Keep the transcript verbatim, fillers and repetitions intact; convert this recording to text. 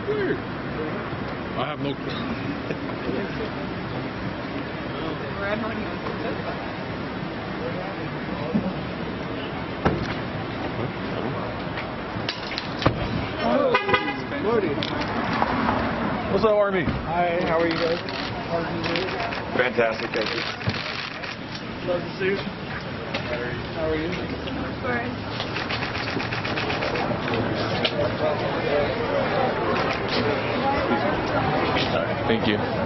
Weird. I have no clue. What's up, Army? Hi, how are you guys? Fantastic, thank you. Love the suit. How are you? Thank you.